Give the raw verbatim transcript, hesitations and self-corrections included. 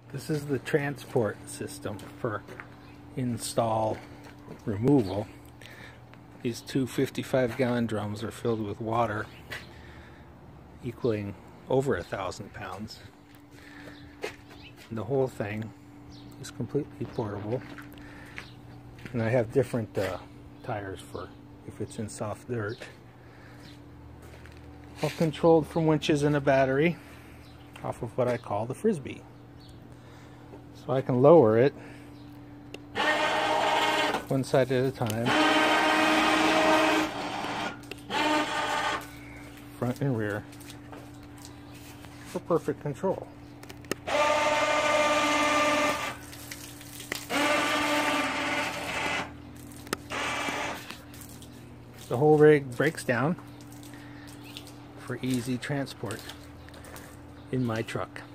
This is the transport system for install removal. These two fifty-five gallon drums are filled with water equaling over a thousand pounds. And the whole thing is completely portable. And I have different uh, tires for if it's in soft dirt. All controlled from winches and a battery off of what I call the frisbee. So I can lower it one side at a time, front and rear, for perfect control. The whole rig breaks down for easy transport in my truck.